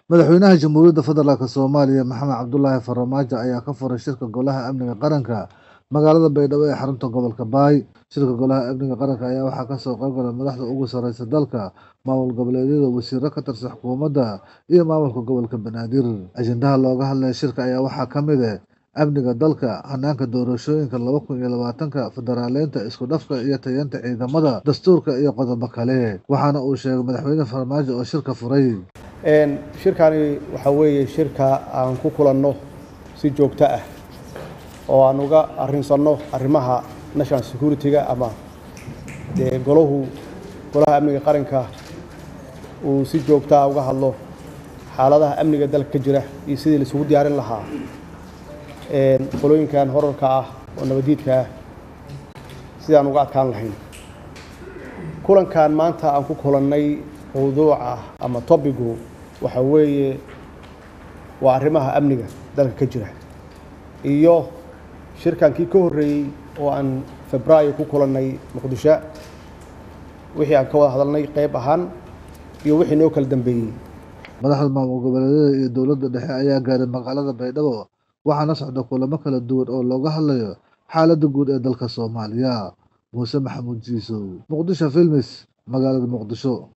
madaxweynaha Jamhuuriyadda Federaalka Soomaaliya Maxamed Cabdullaahi Farmaajo ayaa ka furay shirka Golaha Amniga Qaranka magaalada Baydhabo ee xarunta gobolka Baay. Shirka Golaha Amniga Qaranka ayaa waxaa ka soo qayb galay madaxda ugu sareysa dalka, maamul goboleedyada, wasiirro ka tirsan xukuumadda iyo maamulka gobolka Banaadir. Ajendaha looga hadlay shirka ayaa waxaa ka mid ah amniga dalka, hanaanka doorashooyinka 2020, federaaleynta, isku dhafka iyo tayeynta ciidamada, dastuurka iyo qodobo kale. Waxaana uu sheegay madaxweyne Farmaajo oo shirka furay. shirkani waxa weeye shirka aan ku kulanno si joogto ah oo aan uga arrinsanno arrimaha national security-ga ama golaha amniga qaranka uu si joogto ah uga hadlo xaaladaha amniga dalka ka jira iyo sidii la isugu diyaarin lahaa qolooyinkan horarka ah oo nabadiidka ah sidaan uga adkaan lahayn. kulankan maanta aan ku kulannay mawduuca ama topigu waxa weeye waa arrimaha amniga dalka ka jira iyo shirkankii ka horreeyey oo aan Febraayo ku kulannay Muqdisho, wixii aan ka wada hadalnay qayb ahaan iyo wixii noo kala dambeeyey. Madaxda maamul goboleedyada iyo dowladda dhexe ayaa gaaray magaalada Baydhabo, waxaana socda kulamo kala duwan oo looga hadlayo xaaladda guud ee dalka Soomaaliya. Muuse Maxamuud Jiisow, Muqdisho Films, magaalada Muqdisho.